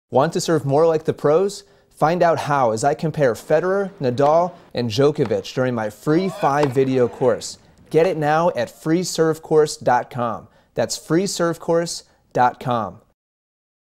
Want to serve more like the pros? Find out how as I compare Federer, Nadal, and Djokovic during my free 5-video course. Get it now at freeservecourse.com. That's freeservecourse.com.